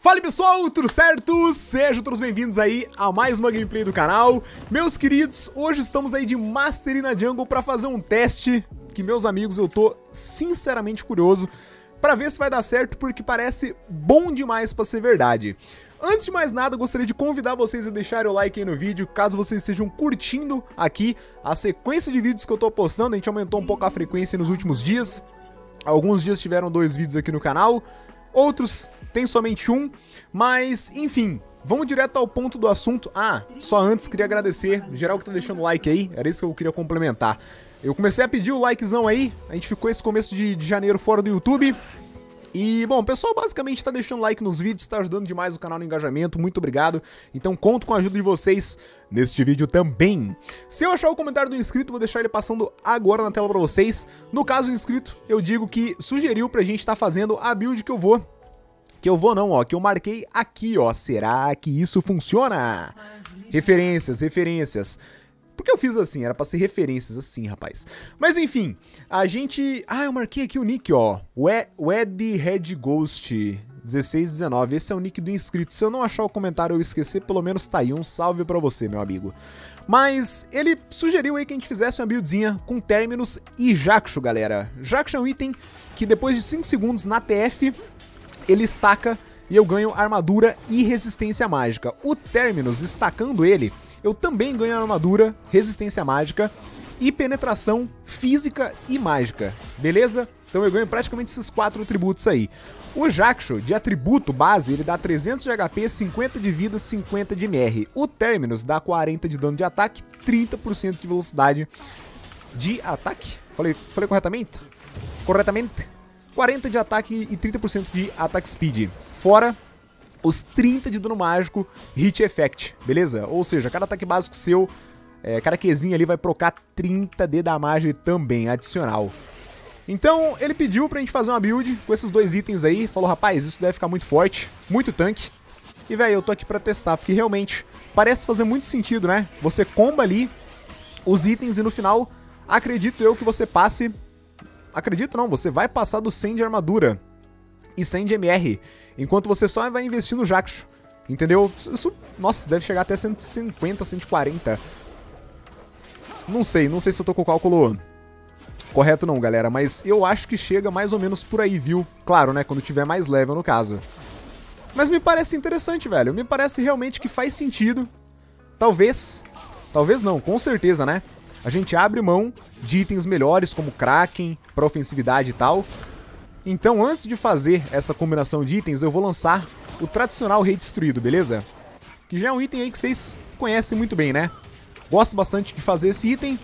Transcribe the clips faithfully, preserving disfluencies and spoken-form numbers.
Fala pessoal, tudo certo? Sejam todos bem-vindos aí a mais uma gameplay do canal. Meus queridos, hoje estamos aí de Mastery na Jungle para fazer um teste que, meus amigos, eu tô sinceramente curioso para ver se vai dar certo, porque parece bom demais para ser verdade. Antes de mais nada, eu gostaria de convidar vocês a deixarem o like aí no vídeo, caso vocês estejam curtindo aqui a sequência de vídeos que eu tô postando. A gente aumentou um pouco a frequência nos últimos dias. Alguns dias tiveram dois vídeos aqui no canal, outros tem somente um, mas enfim, vamos direto ao ponto do assunto. Ah, só antes queria agradecer geral que tá deixando like aí, era isso que eu queria complementar. Eu comecei a pedir o likezão aí, a gente ficou esse começo de, de janeiro fora do YouTube. E, bom, o pessoal basicamente tá deixando like nos vídeos, tá ajudando demais o canal no engajamento, muito obrigado. Então conto com a ajuda de vocês neste vídeo também. Se eu achar o comentário do inscrito, vou deixar ele passando agora na tela pra vocês. No caso, o inscrito, eu digo que sugeriu pra gente tá fazendo a build que eu vou. Que eu vou não, ó, que eu marquei aqui, ó. Será que isso funciona? Referências, referências. Por que eu fiz assim? Era pra ser referências assim, rapaz. Mas enfim, a gente... Ah, eu marquei aqui o nick, ó. Web Red Ghost dezesseis dezenove. Esse é o nick do inscrito. Se eu não achar o comentário ou esquecer, pelo menos tá aí. Um salve pra você, meu amigo. Mas ele sugeriu aí que a gente fizesse uma buildzinha com Terminus e Jak'Sho, galera. Jak'Sho é um item que depois de cinco segundos na T F, ele estaca e eu ganho armadura e resistência mágica. O Terminus, estacando ele, eu também ganho armadura, resistência mágica e penetração física e mágica, beleza? Então eu ganho praticamente esses quatro atributos aí. O Jak'Sho, de atributo base, ele dá trezentos de H P, cinquenta de vida, cinquenta de M R. O Terminus dá quarenta de dano de ataque, trinta por cento de velocidade de ataque. Falei, falei corretamente? Corretamente? quarenta de ataque e trinta por cento de attack speed. Fora os trinta de dano mágico hit effect, beleza? Ou seja, cada ataque básico seu, é, cada Qzinho ali vai procar trinta de damage também, adicional. Então, ele pediu pra gente fazer uma build com esses dois itens aí. Falou, rapaz, isso deve ficar muito forte, muito tanque. E, velho, eu tô aqui pra testar, porque realmente parece fazer muito sentido, né? Você comba ali os itens e no final, acredito eu que você passe... Acredito não, você vai passar do cem de armadura e cem de M R, enquanto você só vai investir no Jak'Sho, entendeu? Isso, nossa, deve chegar até cento e cinquenta, cento e quarenta. Não sei, não sei se eu tô com o cálculo correto não, galera, mas eu acho que chega mais ou menos por aí, viu? Claro, né, quando tiver mais level no caso. Mas me parece interessante, velho, me parece realmente que faz sentido. Talvez, talvez não, com certeza, né? A gente abre mão de itens melhores, como Kraken, para ofensividade e tal. Então, antes de fazer essa combinação de itens, eu vou lançar o tradicional Rei Destruído, beleza? Que já é um item aí que vocês conhecem muito bem, né? Gosto bastante de fazer esse item,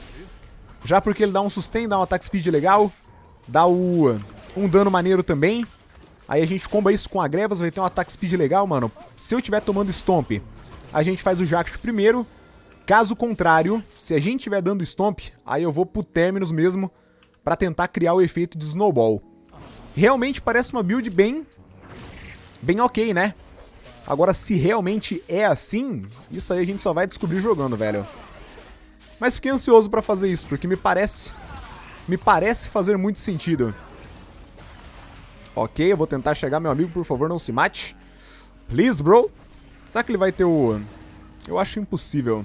já porque ele dá um sustain, dá um attack speed legal, dá o, um dano maneiro também. Aí a gente comba isso com a Grevas, vai ter um attack speed legal, mano. Se eu estiver tomando Stomp, a gente faz o Jak'Sho primeiro. Caso contrário, se a gente estiver dando Stomp, aí eu vou pro Terminus mesmo pra tentar criar o efeito de Snowball. Realmente parece uma build bem, bem ok, né? Agora, se realmente é assim, isso aí a gente só vai descobrir jogando, velho. Mas fiquei ansioso pra fazer isso, porque me parece, me parece fazer muito sentido. Ok, eu vou tentar chegar, meu amigo, por favor, não se mate. Please, bro. Será que ele vai ter o... Eu acho impossível.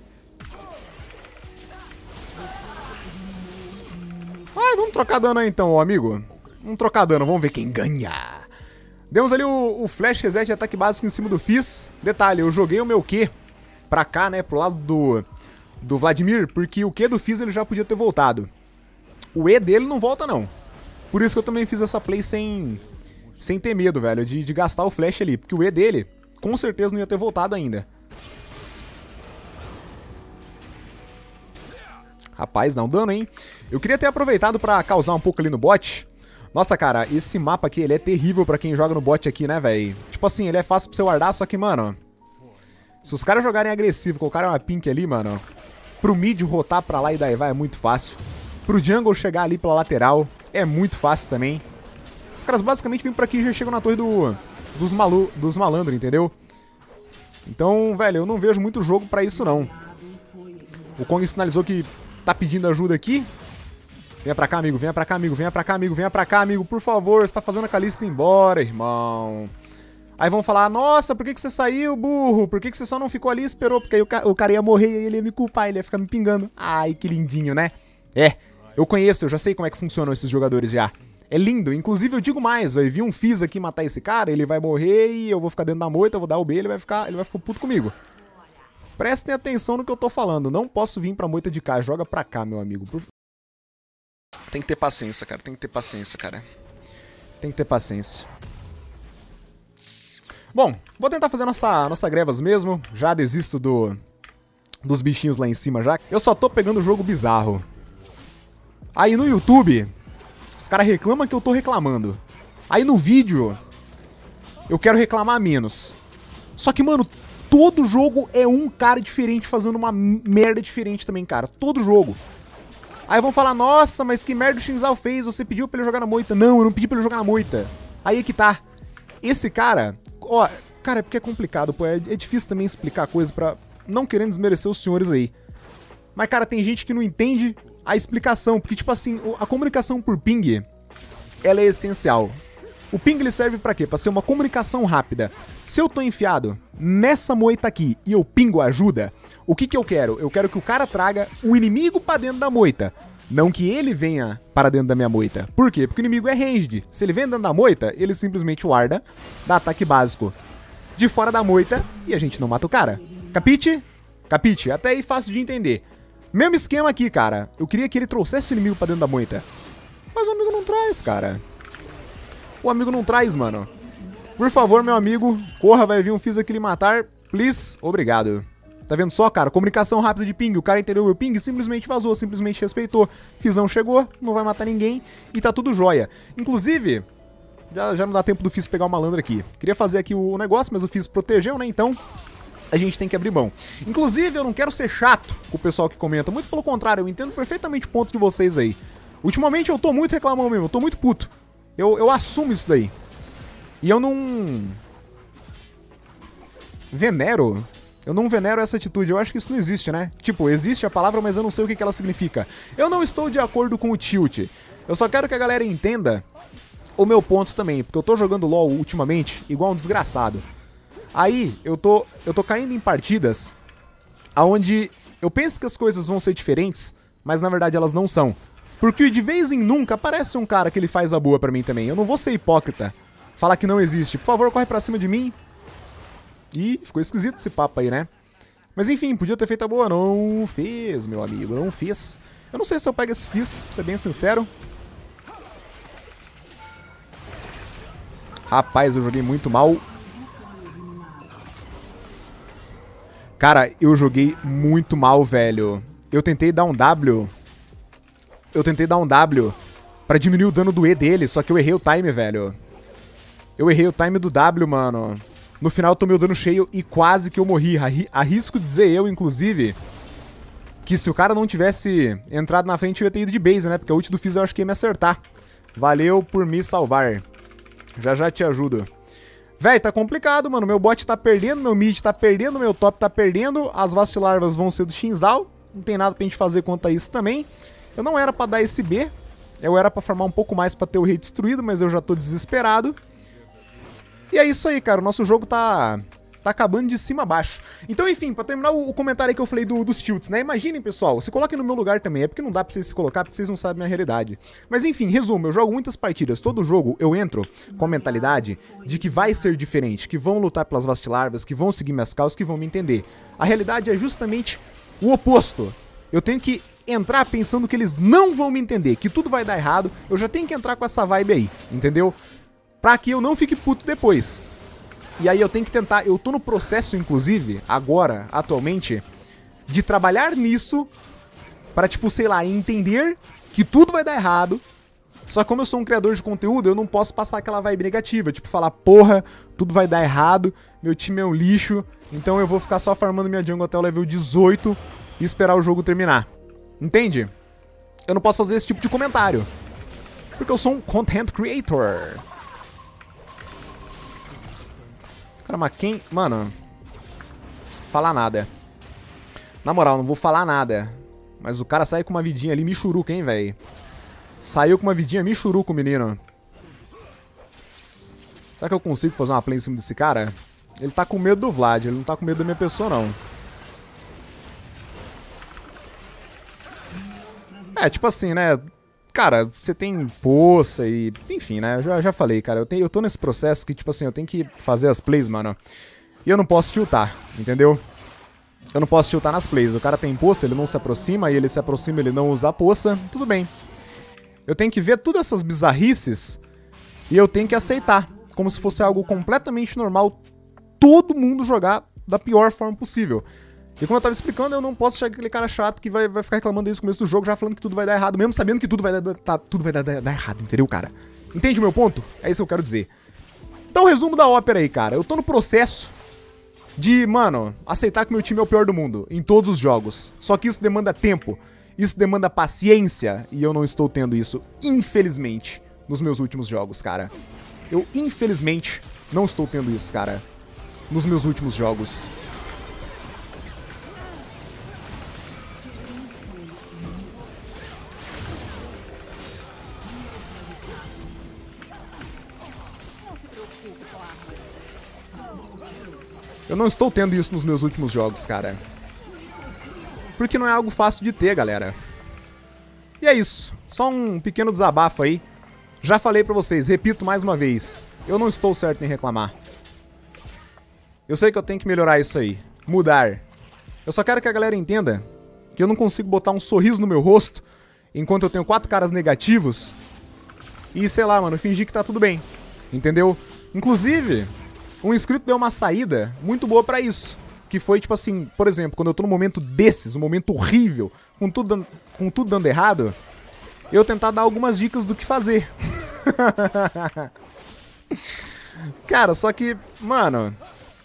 Ah, vamos trocar dano aí então, ó, amigo. Vamos trocar dano, vamos ver quem ganha. Demos ali o, o flash reset de ataque básico em cima do Fizz. Detalhe, eu joguei o meu Q pra cá, né, pro lado do, do Vladimir, porque o Q do Fizz ele já podia ter voltado. O E dele não volta não. Por isso que eu também fiz essa play sem, sem ter medo, velho, de, de gastar o flash ali. Porque o E dele, com certeza, não ia ter voltado ainda. Rapaz, dá um dano, hein? Eu queria ter aproveitado pra causar um pouco ali no bot. Nossa, cara, esse mapa aqui, ele é terrível pra quem joga no bot aqui, né, velho? Tipo assim, ele é fácil pra você guardar, só que, mano... Se os caras jogarem agressivo, colocarem uma pink ali, mano... Pro mid rotar pra lá e daí vai é muito fácil. Pro jungle chegar ali pela lateral é muito fácil também. Os caras basicamente vêm pra aqui e já chegam na torre do, dos, malu, dos malandros, entendeu? Então, velho, eu não vejo muito jogo pra isso, não. O Kong sinalizou que... tá pedindo ajuda aqui. Venha pra cá, amigo. Venha pra cá, amigo. Venha pra cá, amigo. Venha pra cá, amigo. Por favor. Você tá fazendo a Kalista ir embora, irmão. Aí vão falar, nossa, por que, que você saiu, burro? Por que, que você só não ficou ali e esperou? Porque aí o, ca o cara ia morrer e ele ia me culpar, ele ia ficar me pingando. Ai, que lindinho, né? É, eu conheço, eu já sei como é que funcionam esses jogadores já. É lindo, inclusive eu digo mais, vai vir um Fizz aqui matar esse cara, ele vai morrer e eu vou ficar dentro da moita, eu vou dar o B, ele vai ficar, ele vai ficar puto comigo. Prestem atenção no que eu tô falando, não posso vir pra moita de cá, joga pra cá, meu amigo. Por... Tem que ter paciência, cara, tem que ter paciência, cara. Tem que ter paciência. Bom, vou tentar fazer nossa, nossa grevas mesmo, já desisto do, dos bichinhos lá em cima já. Eu só tô pegando o jogo bizarro. Aí no YouTube... Os caras reclamam que eu tô reclamando. Aí no vídeo, eu quero reclamar menos. Só que, mano, todo jogo é um cara diferente fazendo uma merda diferente também, cara. Todo jogo. Aí vão falar, nossa, mas que merda o Shinzal fez? Você pediu pra ele jogar na moita. Não, eu não pedi pra ele jogar na moita. Aí é que tá. Esse cara... Ó, cara, é porque é complicado, pô. É, é difícil também explicar coisa pra... Não querendo desmerecer os senhores aí. Mas, cara, tem gente que não entende... a explicação, porque, tipo assim, a comunicação por ping, ela é essencial. O ping, ele serve pra quê? Pra ser uma comunicação rápida. Se eu tô enfiado nessa moita aqui e eu pingo ajuda, o que que eu quero? Eu quero que o cara traga o inimigo pra dentro da moita, não que ele venha para dentro da minha moita. Por quê? Porque o inimigo é ranged. Se ele vem dentro da moita, ele simplesmente warda, dá ataque básico de fora da moita e a gente não mata o cara. Capite? Capite. Até aí fácil de entender. Mesmo esquema aqui, cara. Eu queria que ele trouxesse o inimigo pra dentro da moita. Mas o amigo não traz, cara. O amigo não traz, mano. Por favor, meu amigo, corra, vai vir um Fizz aqui lhe matar. Please. Obrigado. Tá vendo só, cara? Comunicação rápida de ping. O cara entendeu o meu ping, simplesmente vazou, simplesmente respeitou. Fizzão chegou, não vai matar ninguém e tá tudo jóia. Inclusive, já, já não dá tempo do Fizz pegar o malandro aqui. Queria fazer aqui o negócio, mas o Fizz protegeu, né? Então... a gente tem que abrir mão. Inclusive, eu não quero ser chato com o pessoal que comenta. Muito pelo contrário, eu entendo perfeitamente o ponto de vocês aí. Ultimamente eu tô muito reclamando mesmo, eu tô muito puto. Eu, eu assumo isso daí. E eu não... venero? Eu não venero essa atitude, eu acho que isso não existe, né? Tipo, existe a palavra, mas eu não sei o que que ela significa. Eu não estou de acordo com o tilt. Eu só quero que a galera entenda o meu ponto também, porque eu tô jogando LoL ultimamente igual um desgraçado. Aí, eu tô, eu tô caindo em partidas onde eu penso que as coisas vão ser diferentes, mas na verdade elas não são. Porque de vez em nunca aparece um cara que ele faz a boa pra mim também. Eu não vou ser hipócrita, falar que não existe. Por favor, corre pra cima de mim. Ih, ficou esquisito esse papo aí, né? Mas enfim, podia ter feito a boa. Não fez, meu amigo, não fez. Eu não sei se eu pego esse Fizz, pra ser bem sincero. Rapaz, eu joguei muito mal. Cara, eu joguei muito mal, velho. Eu tentei dar um W. Eu tentei dar um W pra diminuir o dano do E dele, só que eu errei o time, velho. Eu errei o time do W, mano. No final eu tomei o dano cheio e quase que eu morri. Arri- Arrisco dizer eu, inclusive, que se o cara não tivesse entrado na frente eu ia ter ido de base, né? Porque a ult do Fizz eu acho que ia me acertar. Valeu por me salvar. Já já te ajudo. Véi, tá complicado, mano. Meu bot tá perdendo, meu mid tá perdendo, meu top tá perdendo. As vastilarvas vão ser do Shinzal. Não tem nada pra gente fazer quanto a isso também. Eu não era pra dar esse B. Eu era pra farmar um pouco mais pra ter o rei destruído, mas eu já tô desesperado. E é isso aí, cara. O nosso jogo tá... tá acabando de cima a baixo. Então, enfim, pra terminar o, o comentário aí que eu falei do, dos tilts, né? Imaginem, pessoal, se coloquem no meu lugar também. É porque não dá pra vocês se colocar, porque vocês não sabem a minha realidade. Mas, enfim, resumo. Eu jogo muitas partidas. Todo jogo eu entro com a mentalidade de que vai ser diferente, que vão lutar pelas vastilarvas, que vão seguir minhas causas, que vão me entender. A realidade é justamente o oposto. Eu tenho que entrar pensando que eles não vão me entender, que tudo vai dar errado. Eu já tenho que entrar com essa vibe aí, entendeu? Pra que eu não fique puto depois. E aí eu tenho que tentar, eu tô no processo, inclusive, agora, atualmente, de trabalhar nisso pra, tipo, sei lá, entender que tudo vai dar errado. Só que como eu sou um criador de conteúdo, eu não posso passar aquela vibe negativa, tipo, falar, porra, tudo vai dar errado, meu time é um lixo, então eu vou ficar só farmando minha jungle até o level dezoito e esperar o jogo terminar. Entende? Eu não posso fazer esse tipo de comentário, porque eu sou um content creator. Cara, mas quem... Mano... Falar nada. Na moral, não vou falar nada. Mas o cara saiu com uma vidinha ali, michuruca, hein, velho. Saiu com uma vidinha michuruca, o menino. Será que eu consigo fazer uma play em cima desse cara? Ele tá com medo do Vlad, ele não tá com medo da minha pessoa, não. É, tipo assim, né? Cara, você tem poça e... Enfim, né? Eu já, já falei, cara. Eu, tenho, eu tô nesse processo que, tipo assim, eu tenho que fazer as plays, mano. E eu não posso tiltar, entendeu? Eu não posso tiltar nas plays. O cara tem poça, ele não se aproxima. E ele se aproxima, ele não usa a poça. Tudo bem. Eu tenho que ver todas essas bizarrices e eu tenho que aceitar. Como se fosse algo completamente normal todo mundo jogar da pior forma possível. E como eu tava explicando, eu não posso chegar aquele cara chato que vai, vai ficar reclamando desde o começo do jogo, já falando que tudo vai dar errado, mesmo sabendo que tudo vai dar, tá, tudo vai dar, dar, dar errado, entendeu, cara? Entende o meu ponto? É isso que eu quero dizer. Então, resumo da ópera aí, cara. Eu tô no processo de, mano, aceitar que meu time é o pior do mundo, em todos os jogos. Só que isso demanda tempo, isso demanda paciência, e eu não estou tendo isso, infelizmente, nos meus últimos jogos, cara. Eu, infelizmente, não estou tendo isso, cara, nos meus últimos jogos. Eu não estou tendo isso nos meus últimos jogos, cara. Porque não é algo fácil de ter, galera. E é isso. Só um pequeno desabafo aí. Já falei pra vocês, repito mais uma vez. Eu não estou certo em reclamar. Eu sei que eu tenho que melhorar isso aí. Mudar. Eu só quero que a galera entenda que eu não consigo botar um sorriso no meu rosto enquanto eu tenho quatro caras negativos e, sei lá, mano, fingir que tá tudo bem. Entendeu? Inclusive... um inscrito deu uma saída muito boa pra isso. Que foi, tipo assim, por exemplo, quando eu tô num momento desses, um momento horrível, com tudo, dando, com tudo dando errado, eu tentar dar algumas dicas do que fazer. Cara, só que, mano...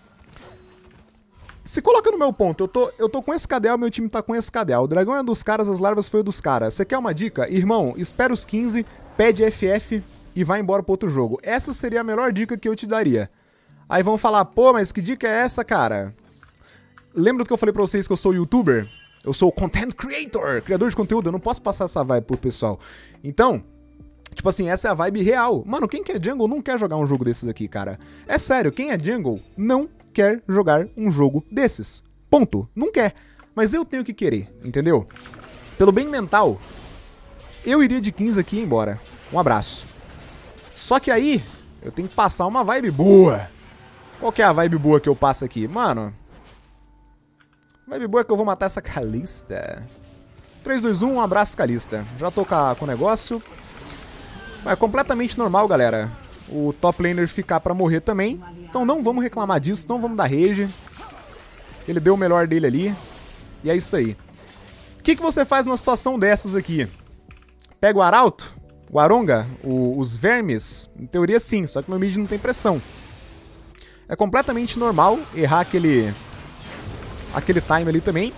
se coloca no meu ponto, eu tô, eu tô com esse Cadel, meu time tá com esse Cadel. O dragão é dos caras, as larvas foi dos caras. Você quer uma dica? Irmão, espera os quinze, pede F F e vai embora pro outro jogo. Essa seria a melhor dica que eu te daria. Aí vão falar, pô, mas que dica é essa, cara? Lembra do que eu falei pra vocês que eu sou youtuber? Eu sou content creator, criador de conteúdo, eu não posso passar essa vibe pro pessoal. Então, tipo assim, essa é a vibe real. Mano, quem que é jungle não quer jogar um jogo desses aqui, cara. É sério, quem é jungle não quer jogar um jogo desses. Ponto. Não quer. Mas eu tenho que querer, entendeu? Pelo bem mental, eu iria de quinze aqui e ir embora. Um abraço. Só que aí, eu tenho que passar uma vibe boa. Qual que é a vibe boa que eu passo aqui? Mano, a vibe boa é que eu vou matar essa Kalista. três, dois, um, um abraço, Kalista. Já tô com o negócio. É completamente normal, galera, o top laner ficar pra morrer também. Então não vamos reclamar disso, não vamos dar rage. Ele deu o melhor dele ali. E é isso aí. O que, que você faz numa situação dessas aqui? Pega o Arauto? O Aronga? O, os vermes? Em teoria sim, só que meu mid não tem pressão. É completamente normal errar aquele aquele time ali também.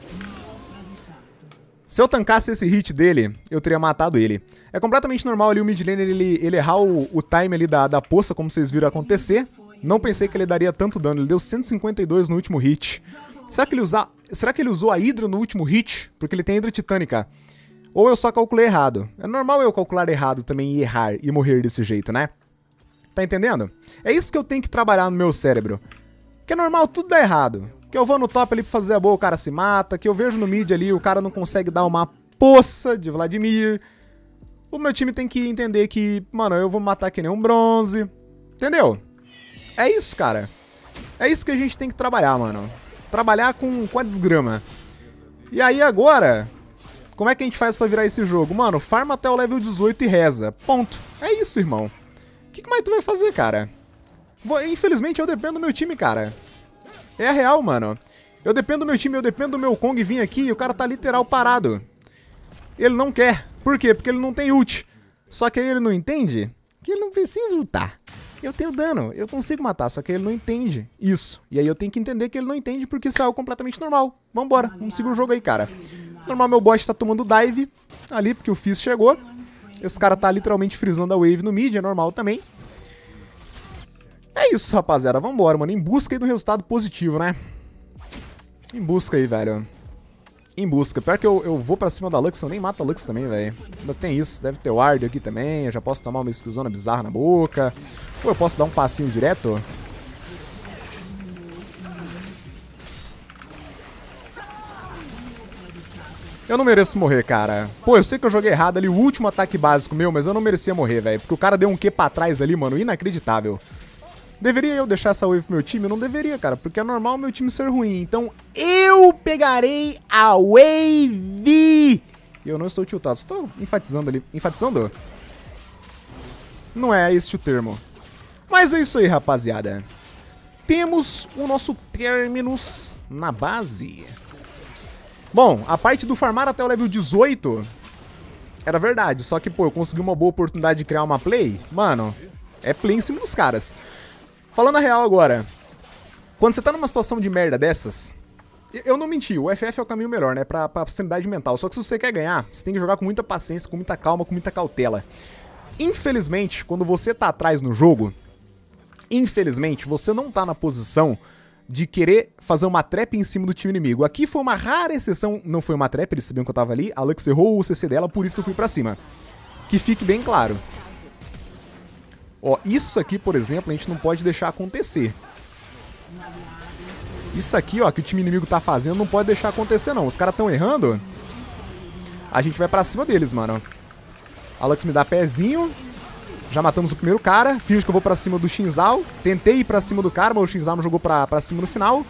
Se eu tancasse esse hit dele, eu teria matado ele. É completamente normal ali o mid laner ele, ele errar o, o time ali da, da poça, como vocês viram acontecer. Não pensei que ele daria tanto dano, ele deu cento e cinquenta e dois no último hit. Será que ele, usa, será que ele usou a Hydra no último hit? Porque ele tem Hydra Titânica. Ou eu só calculei errado. É normal eu calcular errado também e errar e morrer desse jeito, né? Tá entendendo? É isso que eu tenho que trabalhar no meu cérebro. Que é normal tudo dar errado. Que eu vou no top ali pra fazer a boa, o cara se mata. Que eu vejo no mid ali, o cara não consegue dar uma poça de Vladimir. O meu time tem que entender que, mano, eu vou matar que nem um bronze. Entendeu? É isso, cara. É isso que a gente tem que trabalhar, mano. Trabalhar com, com a desgrama. E aí agora, como é que a gente faz pra virar esse jogo? Mano, farma até o level dezoito e reza. Ponto. É isso, irmão. O que, que mais tu vai fazer, cara? Vou, infelizmente eu dependo do meu time, cara. É a real, mano. Eu dependo do meu time, eu dependo do meu Kong vir aqui e o cara tá literal parado. Ele não quer. Por quê? Porque ele não tem ult. Só que aí ele não entende que ele não precisa ultar. Eu tenho dano, eu consigo matar, só que ele não entende isso. E aí eu tenho que entender que ele não entende porque isso é algo completamente normal. Vambora, vamos seguir o jogo aí, cara. Normal, meu bot tá tomando dive ali, porque o Fizz chegou. Esse cara tá literalmente frisando a wave no mid, é normal também. É isso, rapaziada, vambora, mano. Em busca aí do resultado positivo, né? Em busca aí, velho. em busca. Pior que eu, eu vou pra cima da Lux, eu nem mato a Lux também, velho. Ainda tem isso, deve ter o Ward aqui também. Eu já posso tomar uma skillzona bizarra na boca. Ou eu posso dar um passinho direto. Eu não mereço morrer, cara. Pô, eu sei que eu joguei errado ali o último ataque básico meu, mas eu não merecia morrer, velho. Porque o cara deu um Q pra trás ali, mano, inacreditável. Deveria eu deixar essa wave pro meu time? Eu não deveria, cara, porque é normal o meu time ser ruim. Então eu pegarei a wave. Eu não estou tiltado, estou enfatizando ali. Enfatizando? Não é esse o termo. Mas é isso aí, rapaziada. Temos o nosso terminus na base. Bom, a parte do farmar até o level dezoito era verdade, só que, pô, eu consegui uma boa oportunidade de criar uma play. Mano, é play em cima dos caras. Falando a real agora, quando você tá numa situação de merda dessas, eu não menti, o F F é o caminho melhor, né, pra, pra sanidade mental. Só que se você quer ganhar, você tem que jogar com muita paciência, com muita calma, com muita cautela. Infelizmente, quando você tá atrás no jogo, infelizmente, você não tá na posição de querer fazer uma trap em cima do time inimigo. Aqui foi uma rara exceção, não foi uma trap, eles sabiam que eu tava ali, a Lux errou o C C dela, por isso eu fui pra cima. Que fique bem claro. Ó, isso aqui, por exemplo, a gente não pode deixar acontecer. Isso aqui, ó, que o time inimigo tá fazendo, não pode deixar acontecer, não. Os caras tão errando, a gente vai pra cima deles, mano. A Lux me dá pezinho. Já matamos o primeiro cara. Finge que eu vou pra cima do Xin Zhao. Tentei ir pra cima do cara, mas o Xin Zhao não jogou pra, pra cima no final.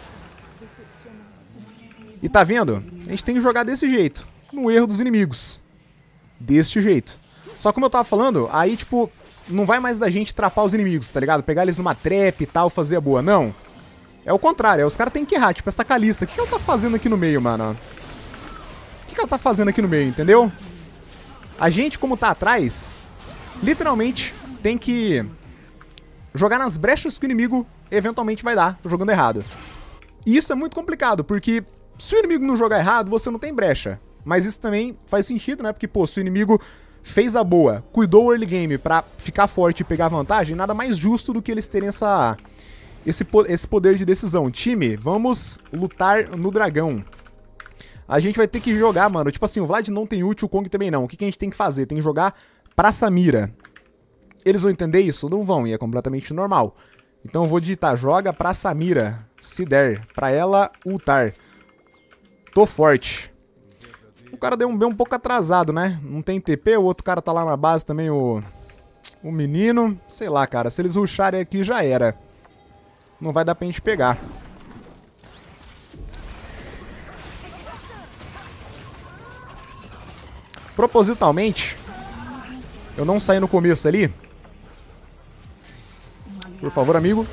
E tá vendo? A gente tem que jogar desse jeito. No erro dos inimigos. Deste jeito. Só como eu tava falando, aí, tipo, não vai mais da gente trapar os inimigos, tá ligado? Pegar eles numa trap e tal, fazer a boa. Não. É o contrário. É os caras têm que errar. Tipo, essa Kalista. O que, que ela tá fazendo aqui no meio, mano? O que, que ela tá fazendo aqui no meio, entendeu? A gente, como tá atrás, literalmente tem que jogar nas brechas que o inimigo eventualmente vai dar, jogando errado. E isso é muito complicado, porque se o inimigo não jogar errado, você não tem brecha. Mas isso também faz sentido, né? Porque, pô, se o inimigo fez a boa, cuidou o early game pra ficar forte e pegar vantagem, nada mais justo do que eles terem essa, esse, esse poder de decisão. Time, vamos lutar no dragão. A gente vai ter que jogar, mano. Tipo assim, o Vlad não tem ult, o Kong também não. O que, que a gente tem que fazer? Tem que jogar pra Samira. Eles vão entender isso? Não vão, e é completamente normal. Então eu vou digitar, joga pra Samira, se der, pra ela ultar. Tô forte. O cara deu um bem um pouco atrasado, né? Não tem T P, o outro cara tá lá na base também, o, o menino. Sei lá, cara, se eles rusharem aqui já era. Não vai dar pra gente pegar. Propositalmente, eu não saí no começo ali. Por favor, amigo.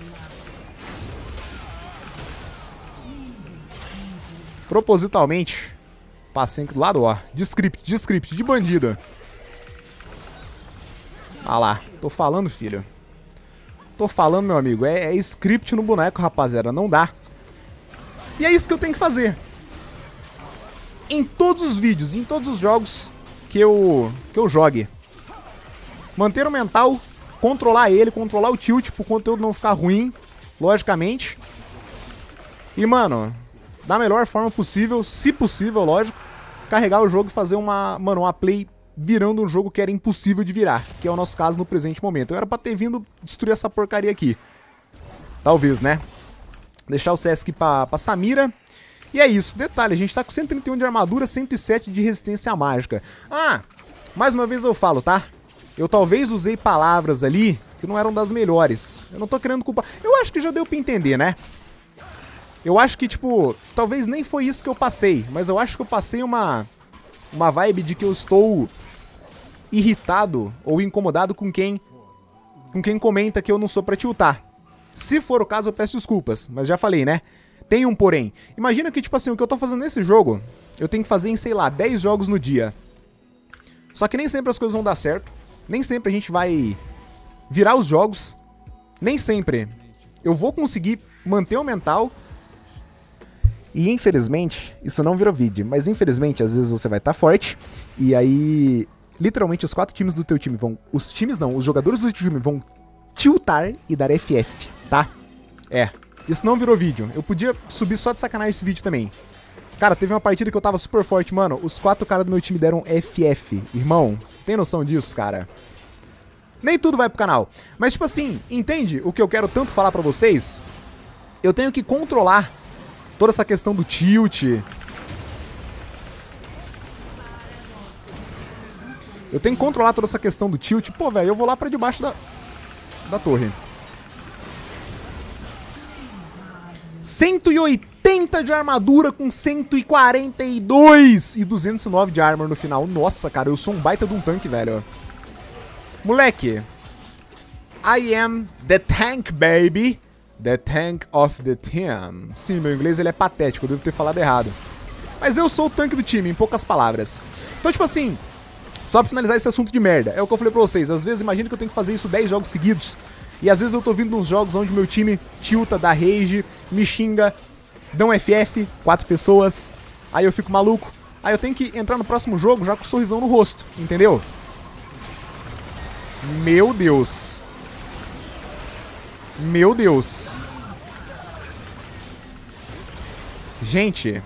Propositalmente, passei aqui do lado, ó. De script, de script, de bandido. Ah lá, tô falando, filho. Tô falando, meu amigo. É, é script no boneco, rapaziada. Não dá. E é isso que eu tenho que fazer. Em todos os vídeos, em todos os jogos que eu, que eu jogue. Manter o mental, controlar ele, controlar o tilt pro conteúdo não ficar ruim, logicamente. E, mano, da melhor forma possível, se possível, lógico, carregar o jogo e fazer uma, mano, uma play virando um jogo que era impossível de virar, que é o nosso caso no presente momento. Eu era pra ter vindo destruir essa porcaria aqui. Talvez, né? Deixar o C S aqui pra, pra Samira. E é isso, detalhe, a gente tá com cento e trinta e um de armadura, cento e sete de resistência mágica. Ah, mais uma vez eu falo, tá? Eu talvez usei palavras ali que não eram das melhores. Eu não tô querendo culpar. Eu acho que já deu pra entender, né? Eu acho que, tipo, talvez nem foi isso que eu passei, mas eu acho que eu passei uma, uma vibe de que eu estou irritado ou incomodado com quem, com quem comenta que eu não sou pra tiltar. Se for o caso, eu peço desculpas, mas já falei, né? Tem um porém. Imagina que, tipo assim, o que eu tô fazendo nesse jogo, eu tenho que fazer em, sei lá, dez jogos no dia. Só que nem sempre as coisas vão dar certo. Nem sempre a gente vai virar os jogos. Nem sempre eu vou conseguir manter o mental. E, infelizmente, isso não virou vídeo. Mas, infelizmente, às vezes você vai estar forte. E aí, literalmente, os quatro times do teu time vão... Os times não, os jogadores do teu time vão tiltar e dar F F, tá? É. Isso não virou vídeo. Eu podia subir só de sacanagem esse vídeo também. Cara, teve uma partida que eu tava super forte, mano. Os quatro caras do meu time deram F F. Irmão, tem noção disso, cara? Nem tudo vai pro canal. Mas, tipo assim, entende o que eu quero tanto falar pra vocês? Eu tenho que controlar toda essa questão do tilt. Eu tenho que controlar toda essa questão do tilt. Pô, velho, eu vou lá pra debaixo da, da torre. cento e oitenta de armadura com cento e quarenta e dois e duzentos e nove de armor no final. Nossa, cara, eu sou um baita de um tanque, velho. Moleque. I am the tank, baby. The tank of the team. Sim, meu inglês ele é patético, eu devo ter falado errado. Mas eu sou o tanque do time, em poucas palavras. Então, tipo assim, só pra finalizar esse assunto de merda, é o que eu falei pra vocês. Às vezes, imagina que eu tenho que fazer isso dez jogos seguidos. E às vezes eu tô vindo nos jogos onde meu time tilta, dá rage, me xinga, dão F F, quatro pessoas. Aí eu fico maluco. Aí eu tenho que entrar no próximo jogo já com um sorrisão no rosto, entendeu? Meu Deus. Meu Deus. Gente.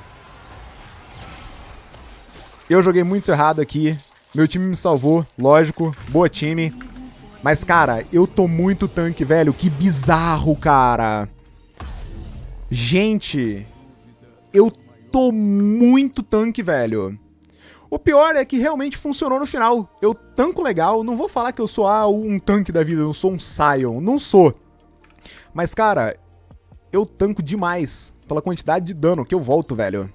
Eu joguei muito errado aqui. Meu time me salvou, lógico. Boa time. Mas, cara, eu tô muito tanque, velho. Que bizarro, cara. Gente. Eu tô muito tanque, velho. O pior é que realmente funcionou no final. Eu tanco legal. Não vou falar que eu sou ah, um tanque da vida. Eu sou um Sion. Não sou. Mas, cara, eu tanco demais pela quantidade de dano que eu volto, velho.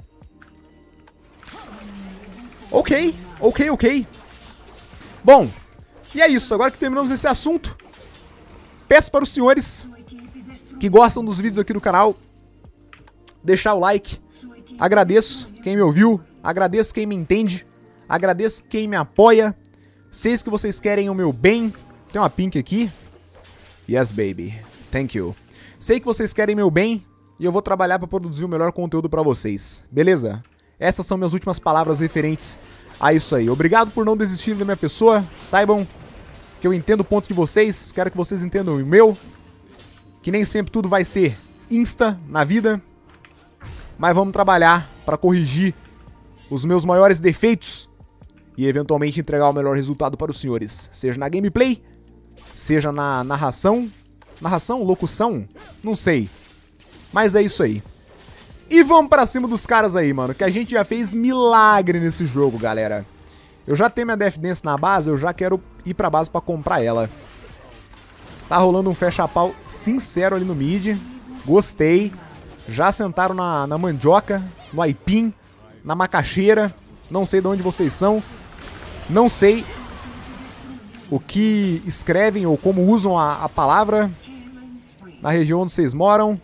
Ok. Ok, ok. Bom... E é isso, agora que terminamos esse assunto, peço para os senhores que gostam dos vídeos aqui do canal, deixar o like, agradeço quem me ouviu, agradeço quem me entende, agradeço quem me apoia, sei que vocês querem o meu bem, tem uma pink aqui, yes baby, thank you, sei que vocês querem meu bem e eu vou trabalhar para produzir o melhor conteúdo para vocês, beleza? Essas são minhas últimas palavras referentes a isso aí. Obrigado por não desistirem da minha pessoa. Saibam que eu entendo o ponto de vocês. Quero que vocês entendam o meu. Que nem sempre tudo vai ser insta na vida. Mas vamos trabalhar para corrigir os meus maiores defeitos. E eventualmente entregar o melhor resultado para os senhores. Seja na gameplay. Seja na narração. Narração? Locução? Não sei. Mas é isso aí. E vamos pra cima dos caras aí, mano, que a gente já fez milagre nesse jogo, galera. Eu já tenho minha Death Dance na base, eu já quero ir pra base pra comprar ela. Tá rolando um fecha-pau sincero ali no mid. Gostei. Já sentaram na, na mandioca, no aipim, na macaxeira. Não sei de onde vocês são. Não sei o que escrevem ou como usam a, a palavra na região onde vocês moram.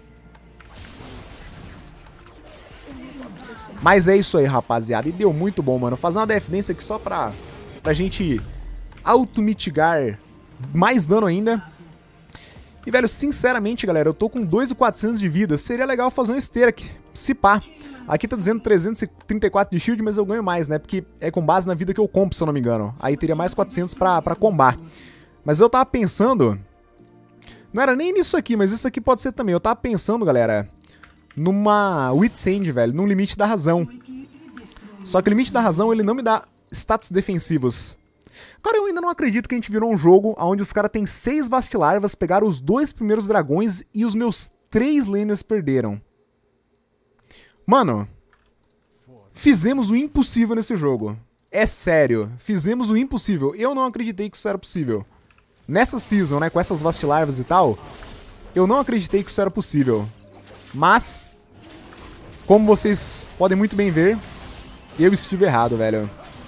Mas é isso aí, rapaziada. E deu muito bom, mano. Fazer uma Death Dance aqui só pra, pra gente auto-mitigar mais dano ainda. E, velho, sinceramente, galera, eu tô com dois mil e quatrocentos de vida. Seria legal fazer uma esteira aqui. Se pá. Aqui tá dizendo trezentos e trinta e quatro de shield, mas eu ganho mais, né? Porque é com base na vida que eu compro, se eu não me engano. Aí teria mais quatrocentos pra, pra combar. Mas eu tava pensando... Não era nem nisso aqui, mas isso aqui pode ser também. Eu tava pensando, galera... numa Wit's End, velho, num limite da razão. Só que o limite da razão, ele não me dá status defensivos. Cara, eu ainda não acredito que a gente virou um jogo onde os caras têm seis Vastilarvas, pegaram os dois primeiros dragões e os meus três laners perderam. Mano, fizemos o impossível nesse jogo. É sério, fizemos o impossível. Eu não acreditei que isso era possível. Nessa season, né, com essas Vastilarvas e tal, eu não acreditei que isso era possível. Mas, como vocês podem muito bem ver, eu estive errado, velho.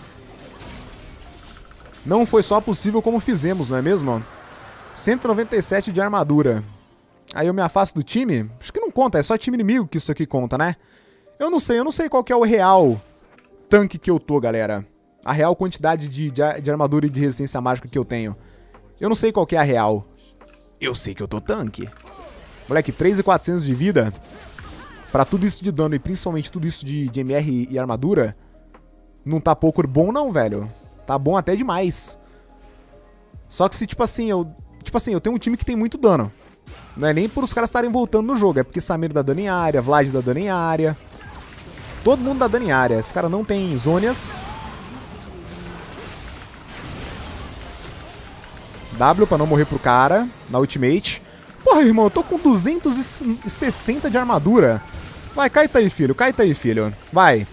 Não foi só possível como fizemos, não é mesmo? cento e noventa e sete de armadura. Aí eu me afasto do time? Acho que não conta, é só time inimigo que isso aqui conta, né? Eu não sei, eu não sei qual que é o real tanque que eu tô, galera. A real quantidade de, de, de armadura e de resistência mágica que eu tenho. Eu não sei qual que é a real. Eu sei que eu tô tanque. Moleque, três mil e quatrocentos de vida, pra tudo isso de dano e principalmente tudo isso de, de M R e armadura, não tá pouco bom não, velho. Tá bom até demais. Só que se, tipo assim, eu tipo assim, eu tenho um time que tem muito dano. Não é nem por os caras estarem voltando no jogo, é porque Samir dá dano em área, Vlad dá dano em área. Todo mundo dá dano em área. Esse cara não tem zônias. W pra não morrer pro cara. Na ultimate. Porra, irmão, eu tô com duzentos e sessenta de armadura. Vai, cai tá aí, filho. Cai tá aí, filho. Vai.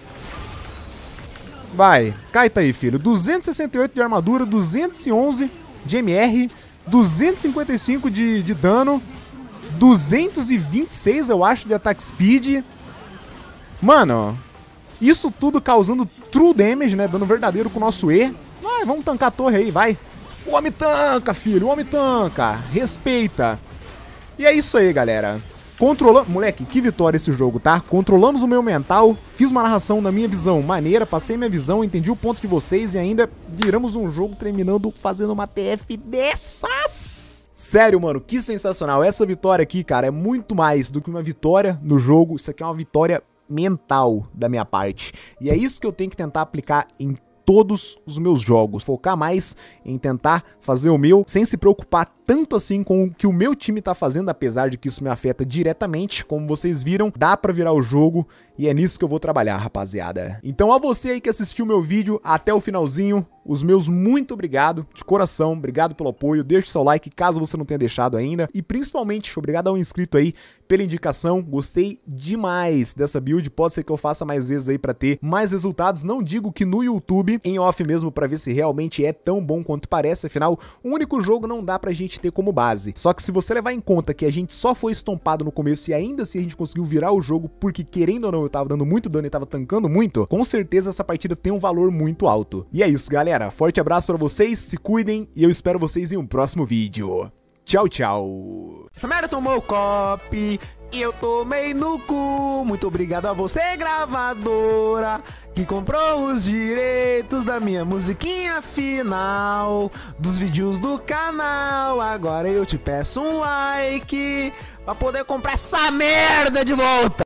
Vai. Cai tá aí, filho. duzentos e sessenta e oito de armadura. duzentos e onze de M R. duzentos e cinquenta e cinco de, de dano. duzentos e vinte e seis, eu acho, de attack speed. Mano, isso tudo causando true damage, né? Dano verdadeiro com o nosso E. Vai, vamos tancar a torre aí, vai. O homem tanca, filho. O homem tanca. Respeita. E é isso aí, galera. Controlamos... Moleque, que vitória esse jogo, tá? Controlamos o meu mental. Fiz uma narração na minha visão maneira. Passei minha visão, entendi o ponto de vocês. E ainda viramos um jogo terminando fazendo uma T F dessas. Sério, mano, que sensacional. Essa vitória aqui, cara, é muito mais do que uma vitória no jogo. Isso aqui é uma vitória mental da minha parte. E é isso que eu tenho que tentar aplicar em todos os meus jogos. Focar mais em tentar fazer o meu sem se preocupar tanto assim com o que o meu time tá fazendo, apesar de que isso me afeta diretamente. Como vocês viram, dá pra virar o jogo e é nisso que eu vou trabalhar, rapaziada. Então a você aí que assistiu o meu vídeo até o finalzinho, os meus muito obrigado, de coração, obrigado pelo apoio, deixe seu like caso você não tenha deixado ainda, e principalmente, obrigado ao inscrito aí pela indicação, gostei demais dessa build, pode ser que eu faça mais vezes aí pra ter mais resultados, não digo que no YouTube, em off mesmo, pra ver se realmente é tão bom quanto parece, afinal, o único jogo não dá pra gente ter como base, só que se você levar em conta que a gente só foi estompado no começo e ainda assim a gente conseguiu virar o jogo, porque querendo ou não eu tava dando muito dano e tava tancando muito, com certeza essa partida tem um valor muito alto. E é isso, galera. Forte abraço pra vocês, se cuidem e eu espero vocês em um próximo vídeo. Tchau, tchau. Essa merda tomou copy e eu tomei no cu. Muito obrigado a você, gravadora, que comprou os direitos da minha musiquinha final dos vídeos do canal. Agora eu te peço um like pra poder comprar essa merda de volta.